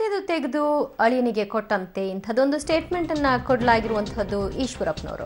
ಅತ್ತೆದು ತೆಗೆದು ಅಳಿಯನಿಗೆ ಕೊಟ್ಟಂತೆ ಇಂಥದೊಂದು ಸ್ಟೇಟ್ಮೆಂಟ್ ಅನ್ನ ಕೊಡಲಾಗಿರುವಂತಹದ್ದು ಈಶ್ವರಪ್ಪನವರು.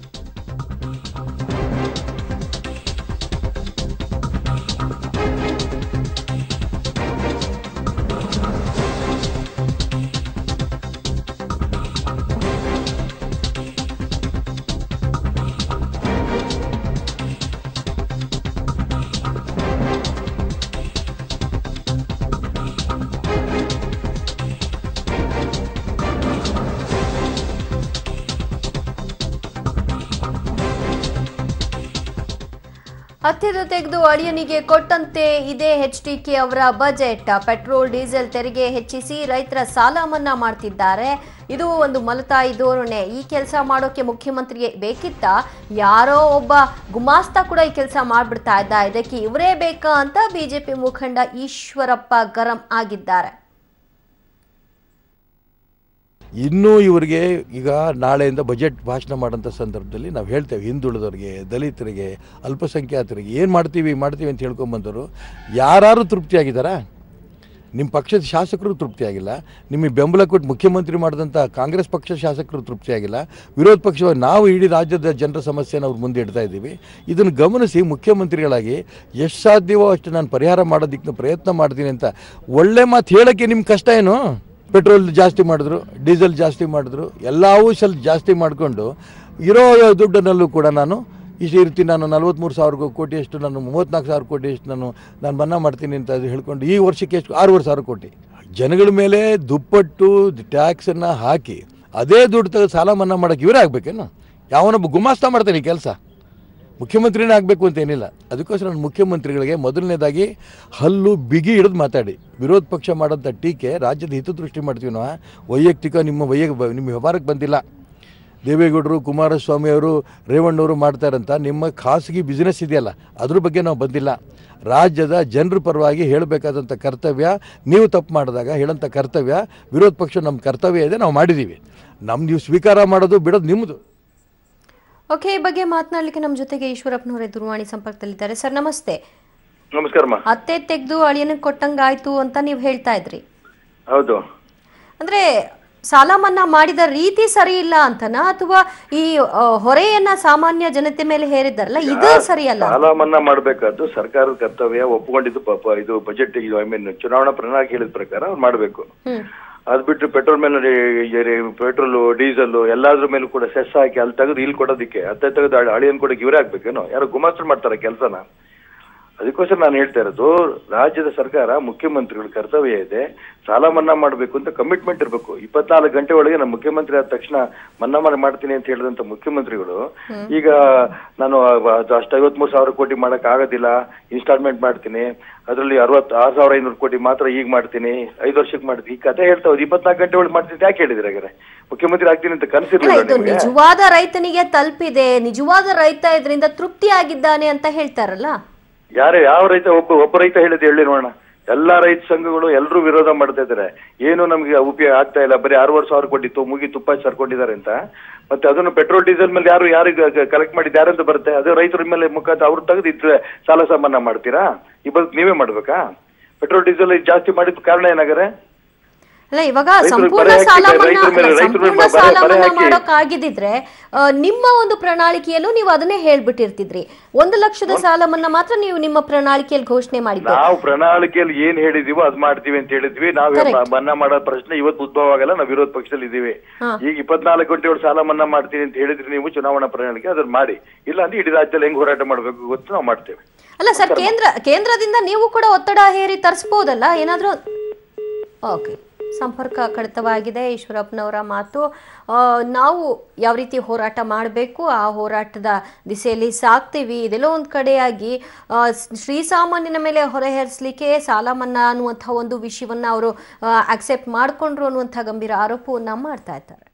ಅತ್ತೆದು ತೆಗೆದು ಅಳಿಯನಿಗೆ ಕೊಟ್ಟಂತೆ ಇದೇ ಎಚ್ಡಿಕೆ ಅವರ ಬಜೆಟ್. ಪೆಟ್ರೋಲ್ ಡೀಸೆಲ್ ತೆರಿಗೆ ಹೆಚ್ಚಿಸಿ ರೈತರ ಸಾಲ ಮನ್ನಾ ಮಾಡ್ತಿದ್ದಾರೆ. ಇದು ಒಂದು ಮಲತಾಯಿ ಧೋರಣೆ. ಈ ಕೆಲಸ ಮಾಡೋಕೆ ಮುಖ್ಯಮಂತ್ರಿಗೆ ಬೇಕಿತ್ತ? ಯಾರೋ ಒಬ್ಬ ಗುಮಾಸ್ತ ಕೂಡ ಈ ಕೆಲಸ ಮಾಡ್ಬಿಡ್ತಾ ಇದ್ದ. ಇದಕ್ಕೆ ಇವರೇ ಬೇಕಾ ಅಂತ ಬಿಜೆಪಿ ಮುಖಂಡ ಈಶ್ವರಪ್ಪ ಗರಂ ಆಗಿದ್ದಾರೆ. ಇನ್ನೂ ಇವರಿಗೆ ಈಗ ನಾಳೆಯಿಂದ ಬಜೆಟ್ ಭಾಷಣ ಮಾಡೋಂಥ ಸಂದರ್ಭದಲ್ಲಿ ನಾವು ಹೇಳ್ತೇವೆ, ಹಿಂದುಳಿದವರಿಗೆ, ದಲಿತರಿಗೆ, ಅಲ್ಪಸಂಖ್ಯಾತರಿಗೆ ಏನು ಮಾಡ್ತೀವಿ ಅಂತ ಹೇಳ್ಕೊಂಬಂದರು. ಯಾರು ತೃಪ್ತಿಯಾಗಿದ್ದಾರಾ? ನಿಮ್ಮ ಪಕ್ಷದ ಶಾಸಕರು ತೃಪ್ತಿಯಾಗಿಲ್ಲ. ನಿಮಗೆ ಬೆಂಬಲ ಕೊಟ್ಟು ಮುಖ್ಯಮಂತ್ರಿ ಮಾಡಿದಂಥ ಕಾಂಗ್ರೆಸ್ ಪಕ್ಷದ ಶಾಸಕರು ತೃಪ್ತಿಯಾಗಿಲ್ಲ. ವಿರೋಧ ಪಕ್ಷವಾಗಿ ನಾವು ಇಡೀ ರಾಜ್ಯದ ಜನರ ಸಮಸ್ಯೆನ ಅವ್ರ ಮುಂದೆ ಇಡ್ತಾ ಇದ್ದೀವಿ. ಇದನ್ನು ಗಮನಿಸಿ ಮುಖ್ಯಮಂತ್ರಿಗಳಾಗಿ ಎಷ್ಟು ಸಾಧ್ಯವೋ ಅಷ್ಟು ನಾನು ಪರಿಹಾರ ಮಾಡೋದಕ್ಕೆ ಪ್ರಯತ್ನ ಮಾಡ್ತೀನಿ ಅಂತ ಒಳ್ಳೆ ಮಾತು ಹೇಳೋಕ್ಕೆ ನಿಮ್ಗೆ ಕಷ್ಟ ಏನು? ಪೆಟ್ರೋಲ್ ಜಾಸ್ತಿ ಮಾಡಿದ್ರು, ಡೀಸೆಲ್ ಜಾಸ್ತಿ ಮಾಡಿದ್ರು, ಎಲ್ಲವೂ ಸ್ವಲ್ಪ ಜಾಸ್ತಿ ಮಾಡಿಕೊಂಡು ಇರೋ ದುಡ್ಡನ್ನಲ್ಲೂ ಕೂಡ ನಾನು ಇಷ್ಟು ಇರ್ತೀನಿ, ನಾನು 43,000 ಕೋಟಿಯಷ್ಟು, ನಾನು 34,000 ಕೋಟಿಯಷ್ಟು ನಾನು ಮನ್ನಾ ಮಾಡ್ತೀನಿ ಅಂತ ಹೇಳ್ಕೊಂಡು ಈ ವರ್ಷಕ್ಕೆ ಎಷ್ಟು 6,500 ಕೋಟಿ ಜನಗಳ ಮೇಲೆ ದುಪ್ಪಟ್ಟು ಟ್ಯಾಕ್ಸನ್ನು ಹಾಕಿ ಅದೇ ದುಡ್ಡು ತೆಗೆದು ಸಾಲ ಮನ್ನಾ ಮಾಡೋಕ್ಕೆ ಇವರೇ ಆಗಬೇಕೇನು? ಯಾವನೊಬ್ಬ ಗುಮಾಸ್ತ ಮಾಡ್ತಾನೆ ಈ ಕೆಲಸ. ಮುಖ್ಯಮಂತ್ರಿನೇ ಆಗಬೇಕು ಅಂತ ಏನಿಲ್ಲ. ಅದಕ್ಕೋಸ್ಕರ ನಾನು ಮುಖ್ಯಮಂತ್ರಿಗಳಿಗೆ ಮೊದಲನೇದಾಗಿ ಹಲ್ಲು ಬಿಗಿ ಹಿಡಿದು ಮಾತಾಡಿ, ವಿರೋಧ ಪಕ್ಷ ಮಾಡೋಂಥ ಟೀಕೆ ರಾಜ್ಯದ ಹಿತದೃಷ್ಟಿ ಮಾಡ್ತೀವಿ ನಾವು. ವೈಯಕ್ತಿಕ ನಿಮ್ಮ ವ್ಯವಹಾರಕ್ಕೆ ಬಂದಿಲ್ಲ. ದೇವೇಗೌಡರು, ಕುಮಾರಸ್ವಾಮಿ ಅವರು, ರೇವಣ್ಣವರು ಮಾಡ್ತಾರಂತ ನಿಮ್ಮ ಖಾಸಗಿ ಬಿಸ್ನೆಸ್ ಇದೆಯಲ್ಲ, ಅದ್ರ ಬಗ್ಗೆ ನಾವು ಬಂದಿಲ್ಲ. ರಾಜ್ಯದ ಜನರ ಪರವಾಗಿ ಹೇಳಬೇಕಾದಂಥ ಕರ್ತವ್ಯ, ನೀವು ತಪ್ಪು ಮಾಡಿದಾಗ ಹೇಳೋಂಥ ಕರ್ತವ್ಯ ವಿರೋಧ ಪಕ್ಷ ನಮ್ಮ ಕರ್ತವ್ಯ ಇದೆ, ನಾವು ಮಾಡಿದ್ದೀವಿ. ನೀವು ಸ್ವೀಕಾರ ಮಾಡೋದು ಬಿಡೋದು ನಿಮ್ಮದು. ಓಕೆ, ಈ ಬಗ್ಗೆ ಮಾತನಾಡಲಿಕ್ಕೆ ನಮ್ಮ ಜೊತೆಗೆ ಈಶ್ವರಪ್ಪನವರೇ ದೂರವಾಣಿ ಸಂಪರ್ಕದಲ್ಲಿದ್ದಾರೆ. ಸರ್ ನಮಸ್ತೆ. ನಮಸ್ಕಾರ. ಅತ್ತೆ ತೆಗೆದು ಅಳಿಯನಿಗೆ ಕೊಟ್ಟಂಗಾಯ್ತು ಅಂತ ನೀವು ಹೇಳ್ತಾ ಇದ್ರಿ. ಹೌದು. ಅಂದ್ರೆ ಸಾಲ ಮನ್ನಾ ಮಾಡಿದ ರೀತಿ ಸರಿ ಇಲ್ಲ ಅಂತನಾ, ಅಥವಾ ಈ ಹೊರೆಯನ್ನ ಸಾಮಾನ್ಯ ಜನತೆ ಮೇಲೆ ಹೇರಿದ್ದಾರಲ್ಲ ಇದು ಸರಿಯಲ್ಲ? ಸಾಲ ಮನ್ನಾ ಮಾಡಬೇಕಾದ್ದು ಸರ್ಕಾರದ ಕರ್ತವ್ಯ, ಒಪ್ಪಿಕೊಂಡಿದ್ದು ಪಾಪ. ಇದು ಬಜೆಟ್, ಚುನಾವಣಾ ಪ್ರಣಾಳಿಕೆ ಹೇಳಿದ ಪ್ರಕಾರ ಅವ್ರು ಮಾಡಬೇಕು. ಅದ್ ಬಿಟ್ಟು ಪೆಟ್ರೋಲ್ ಮೇಲೆ ಪೆಟ್ರೋಲ್ ಡೀಸೆಲ್ ಎಲ್ಲಾದ್ರ ಮೇಲೂ ಕೂಡ ಸೆಸ್ ಹಾಕಿ ಅಲ್ಲಿ ತೆಗೆದು ಇಲ್ಲಿ ಕೊಡೋದಕ್ಕೆ, ಅತ್ತೆ ತೆಗೆದು ಅಳಿಯನ್ ಕೊಡಕ್ಕೆ ಇವರೇ ಆಗ್ಬೇಕೇನೋ? ಯಾರೋ ಗುಮಾಸ್ತರು ಮಾಡ್ತಾರೆ ಕೆಲಸನ. ಅದಕ್ಕೋಸ್ಕರ ನಾನು ಹೇಳ್ತಾ ಇರೋದು, ರಾಜ್ಯದ ಸರ್ಕಾರ, ಮುಖ್ಯಮಂತ್ರಿಗಳ ಕರ್ತವ್ಯ ಇದೆ, ಸಾಲ ಮನ್ನಾ ಮಾಡಬೇಕು ಅಂತ ಕಮಿಟ್ಮೆಂಟ್ ಇರಬೇಕು. 24 ಗಂಟೆ ಒಳಗೆ ನಾನು ಮುಖ್ಯಮಂತ್ರಿ ಆದ ತಕ್ಷಣ ಮನ್ನಾ ಮಾಡ್ತೀನಿ ಅಂತ ಹೇಳಿದಂತ ಮುಖ್ಯಮಂತ್ರಿಗಳು ಈಗ ನಾನು ಅಷ್ಟು 53,000 ಕೋಟಿ ಮಾಡಕ್ ಆಗೋದಿಲ್ಲ, ಇನ್ಸ್ಟಾಲ್ಮೆಂಟ್ ಮಾಡ್ತೀನಿ, ಅದರಲ್ಲಿ 66,500 ಕೋಟಿ ಮಾತ್ರ ಈಗ ಮಾಡ್ತೀನಿ, 5 ವರ್ಷಕ್ಕೆ ಮಾಡ್ತೀನಿ, ಈ ಕಥೆ ಹೇಳ್ತಾ ಹೋದ್. 24 ಗಂಟೆ ಒಳಗೆ ಮಾಡ್ತೀನಿ ಯಾಕೆ ಹೇಳಿದ್ರೆ ಹಾಗಾದ್ರೆ? ಮುಖ್ಯಮಂತ್ರಿ ಆಗ್ತೀನಿ ಅಂತ ಕನಸಿರ್ಲಿಲ್ಲ. ನಿಜವಾದ ರೈತನಿಗೆ ತಲುಪಿದೆ, ನಿಜವಾದ ರೈತ ಇದರಿಂದ ತೃಪ್ತಿ ಆಗಿದ್ದಾನೆ ಅಂತ ಹೇಳ್ತಾರಲ್ಲ. ಯಾವ ರೈತ? ಒಬ್ಬ ರೈತ ಹೇಳಿದ್ ಹೇಳಿ ನೋಡೋಣ. ಎಲ್ಲಾ ರೈತ ಸಂಘಗಳು ಎಲ್ಲರೂ ವಿರೋಧ ಮಾಡ್ತಾ ಇದಾರೆ. ಏನು ನಮ್ಗೆ ಉಪಯೋಗ ಆಗ್ತಾ ಇಲ್ಲ, ಬರೀ 6,500 ಕೋಟಿ ತುಪ್ಪ ಸರ್ಕೊಂಡಿದ್ದಾರೆ ಅಂತ. ಮತ್ತೆ ಅದನ್ನು ಪೆಟ್ರೋಲ್ ಡೀಸೆಲ್ ಮೇಲೆ ಯಾರಿಗೆ ಕಲೆಕ್ಟ್ ಮಾಡಿದ್ದು ಯಾರಂತ ಬರುತ್ತೆ? ಅದೇ ರೈತರ ಮೇಲೆ ಮುಖಾಂತರ ಅವ್ರು ತೆಗೆದು ಇದ್ರೆ ಸಾಲ ಮನ್ನಾ ಮಾಡ್ತೀರಾ? ಈ ಬದುಕು ನೀವೇ ಮಾಡ್ಬೇಕಾ? ಪೆಟ್ರೋಲ್ ಡೀಸೆಲ್ ಜಾಸ್ತಿ ಮಾಡಿದ ಕಾರಣ ಏನಾಗರೆ? ಅಲ್ಲ, ಇವಾಗ ಸಂಪೂರ್ಣ ಸಾಲ ಮನ್ನಾ ಮಾಡೋಕ್ಕಾಗಿದ್ರೆ ನಿಮ್ಮ ಒಂದು ಪ್ರಣಾಳಿಕೆಯಲ್ಲೂ ನೀವು ಅದನ್ನೇ ಹೇಳ್ಬಿಟ್ಟಿರ್ತಿದ್ರಿ. 1 ಲಕ್ಷದ ಸಾಲ ಮನ್ನಾ ಮಾತ್ರ ನೀವು ನಿಮ್ಮ ಪ್ರಣಾಳಿಕೆಯಲ್ಲಿ ಘೋಷಣೆ ಮಾಡಿದ್ರಿ. ನಾವು ಪ್ರಣಾಳಿಕೆಯಲ್ಲಿ ಏನ್ ಹೇಳಿದೀವೋ ಅದ್ ಮಾಡ್ತೀವಿ ಅಂತ ಹೇಳಿದ್ವಿ. ನಾವು ಮನ್ನಾ ಮಾಡೋ ಪ್ರಶ್ನೆ ಇವತ್ತು ಉದ್ಭವ ಆಗಲ್ಲ. ನಾವು ವಿರೋಧ ಪಕ್ಷದಲ್ಲಿ ಇದೀವಿ. ಈಗ 24 ಗಂಟೆ ಒಳಗೆ ಸಾಲ ಮನ್ನಾ ಮಾಡ್ತೀನಿ ಅಂತ ಹೇಳಿದ್ರಿ ನೀವು ಚುನಾವಣಾ ಪ್ರಣಾಳಿಕೆ, ಅದನ್ನ ಮಾಡಿ. ಇಲ್ಲ ಅಂದ್ರೆ ಇಡೀ ರಾಜ್ಯದಲ್ಲಿ ಹೆಂಗ್ ಹೋರಾಟ ಮಾಡ್ಬೇಕು ಗೊತ್ತು, ನಾವು ಮಾಡ್ತೇವೆ. ಅಲ್ಲ ಸರ್, ಕೇಂದ್ರದಿಂದ ನೀವು ಕೂಡ ಒತ್ತಡ ಹೇರಿ ತರಿಸಬಹುದಲ್ಲ ಏನಾದ್ರೂ? ಓಕೆ, ಸಂಪರ್ಕ ಕಡಿತವಾಗಿದೆ. ಈಶ್ವರಪ್ಪನವರ ಮಾತು, ನಾವು ಯಾವ ರೀತಿ ಹೋರಾಟ ಮಾಡಬೇಕು ಆ ಹೋರಾಟದ ದಿಸೆಯಲ್ಲಿ ಸಾಕ್ತೀವಿ. ಇದೆಲ್ಲೋ ಒಂದು ಕಡೆಯಾಗಿ ಶ್ರೀಸಾಮಾನ್ಯನ ಮೇಲೆ ಹೊರೆ ಹೇರಿಸಲಿಕ್ಕೆ ಸಾಲ ಮನ್ನಾ ಅನ್ನುವಂಥ ಒಂದು ವಿಷಯವನ್ನ ಅವರು ಅಕ್ಸೆಪ್ಟ್ ಮಾಡಿಕೊಂಡ್ರು ಅನ್ನುವಂಥ ಗಂಭೀರ ಆರೋಪವನ್ನು ಮಾಡ್ತಾ ಇದ್ದಾರೆ.